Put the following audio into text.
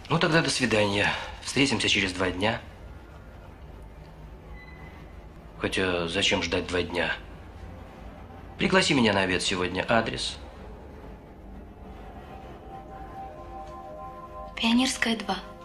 Ну, тогда до свидания. Встретимся через 2 дня. Хотя зачем ждать 2 дня? Пригласи меня на обед сегодня. Адрес? Пионерская, 2.